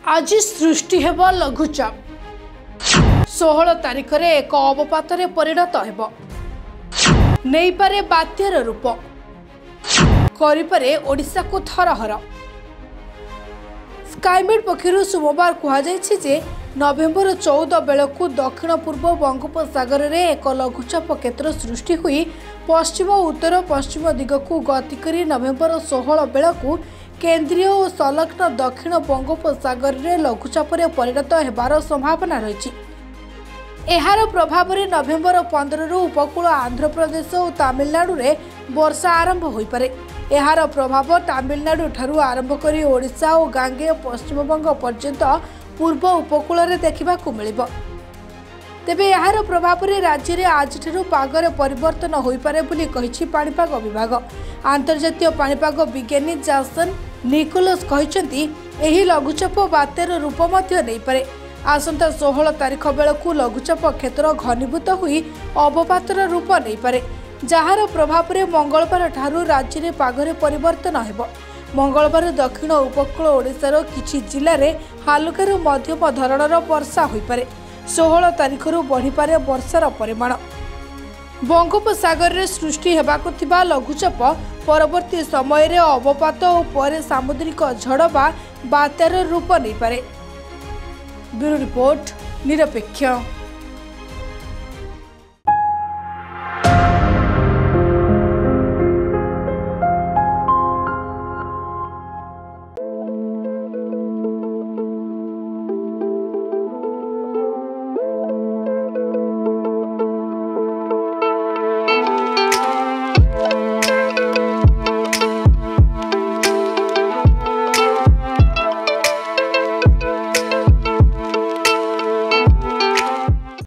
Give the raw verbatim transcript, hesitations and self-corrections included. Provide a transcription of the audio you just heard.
आज सृष्टि हेब लघुचाप षोहल तारिख रे एक अवपात परिणत हेब नहीं पारे बात्यार रूप करिपारे ओडिशा को थरहर। स्काईमेट पक्षर सोमवार कहुଯାଇଛି जे नवेम्बर चौदह बेलू दक्षिण पूर्व बंगोपसागर में एक लघुचाप क्षेत्र सृष्टि हुई पश्चिम उत्तर पश्चिम दिग को गति कर नवेम्बर षोहल बेलू केन्द्रीय और संलग्न दक्षिण बंगोपसागर में लघुचाप परिणत होबार संभावना रही। एहार प्रभाव में नवेम्बर पंद्रह रु उपकूल आंध्र प्रदेश और तमिलनाडु में वर्षा आरंभ हो पारे। एहार प्रभाव तमिलनाडु ठारू आरंभ कर ओडिशा और गांगे पश्चिमबंग पर्यंत पूर्व उपकूल में देखा मिलिब। तेबे एहार प्रभाव में राज्य में आज पागर परिवर्तन हो पारे बोली कहिछि पाणीपाग विभाग। अंतर्जातीय पाणीपाग विज्ञानी जॉनसन निकोलस कहिसेंति एही लघुचाप बात्यार रूप मध्य नहीं पारे। आसंता षोहल तारिख बेलू लघुचाप क्षेत्र घनीभूत हुई अवपातर रूप नहीं पारे, जार प्रभाव में मंगलवार ठारू राज्य में पागरे परिवर्तन हेब। मंगलवार दक्षिण उपकूल ओडिशार किछि जिले में हालुकारु मध्यम धरणर वर्षा हो पारे। षोहल तारिख बढ़ी पारे वर्षार परिमाण। बंगोपसागर में सृष्टि हेबाकु थिबा लघुचाप परवर्ती समय रे अवपात और परे सामुद्रिक झड़ बा बात्यार रूप नहीं पारे। ब्यूरो रिपोर्ट निरपेक्ष।